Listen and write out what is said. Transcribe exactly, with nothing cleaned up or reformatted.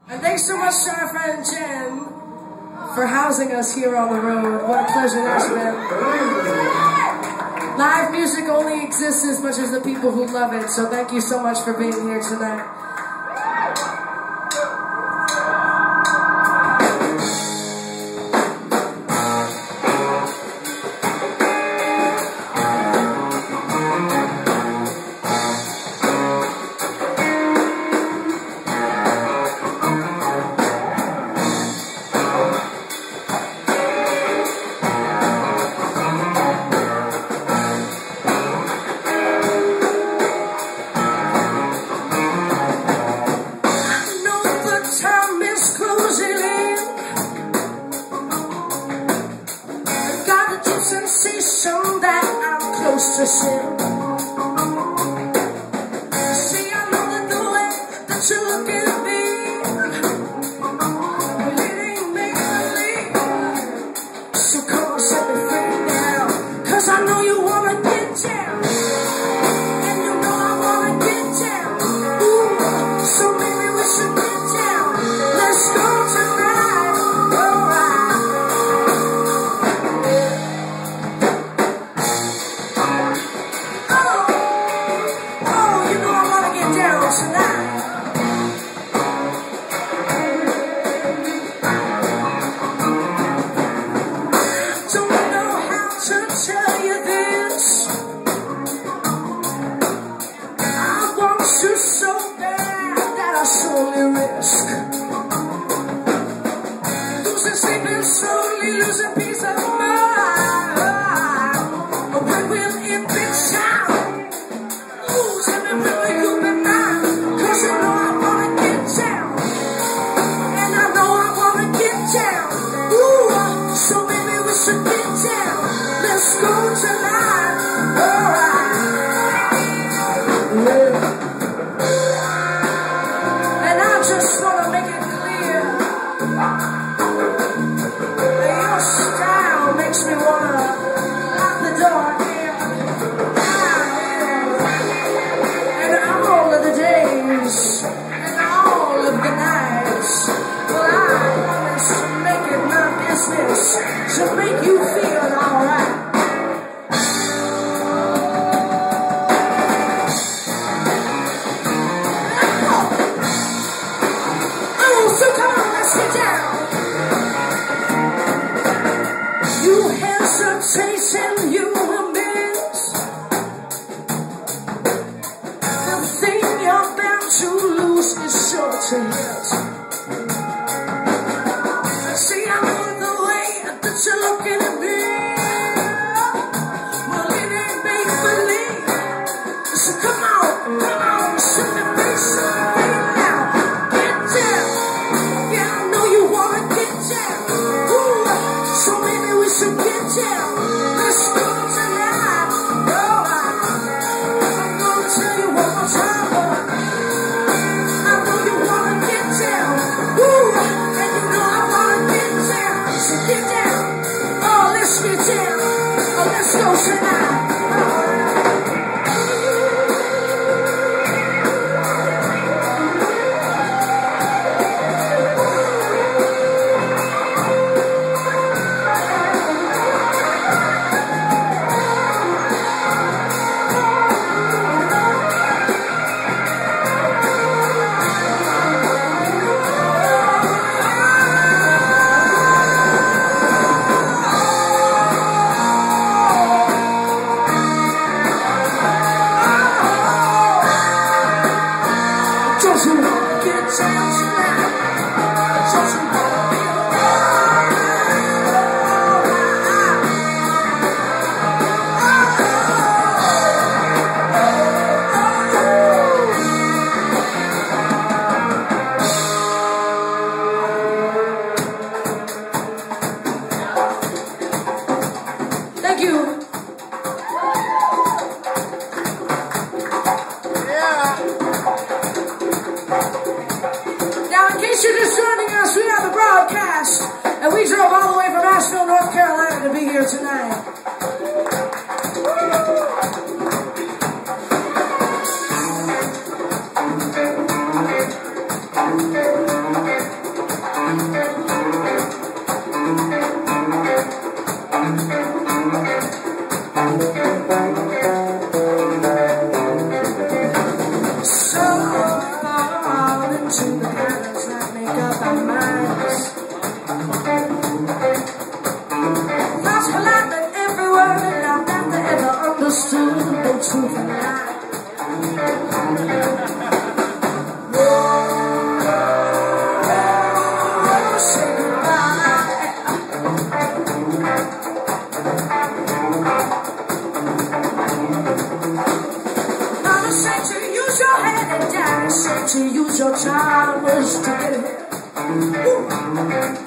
And thanks so much to our friend Jen for housing us here on the road. What a pleasure that's been. Live music only exists as much as the people who love it, so thank you so much for being here tonight. Sensation that I'm close to sin. See, I know that the way that you're looking at me, well, it ain't make believe. So come on, set me free now, 'cause I know you wanna get down, and you know I wanna get down. Ooh, so maybe we should get down. Let's go tonight. Alright. So bad that I surely risk losing sleep and slowly losing peace of mind. But when will it be time? Ooh, tell me when will you be mine? 'Cause you know I wanna get down, and I know I wanna get down. Ooh, so maybe we should get down. Let's go tonight. Alright. Yeah. Just wanna make it clear that your style makes me wanna lock the door in. And all of the days and all of the nights, well, I promise to make it my business to make you feel alright. So come on, let's get down. You hesitation, you will miss the thing you're bound to lose is sure to hit. See, I know the way that you're looking at me. Well, it ain't make believe. So come on, come on, show me face, show me face now. Get down. So maybe we should get down. Let's go tonight. Alright. I'm gonna tell you one more time, boy. I know you wanna get down. Woo! And you know I wanna get down. So get down. Oh, let's get down. Oh, let's go tonight. Don't you wanna get down tonight? Don't you wanna be Thank you. Now, in case you're just joining us, we have a broadcast, and we drove all the way from Asheville, North Carolina to be here tonight. push to get ahead. Woo.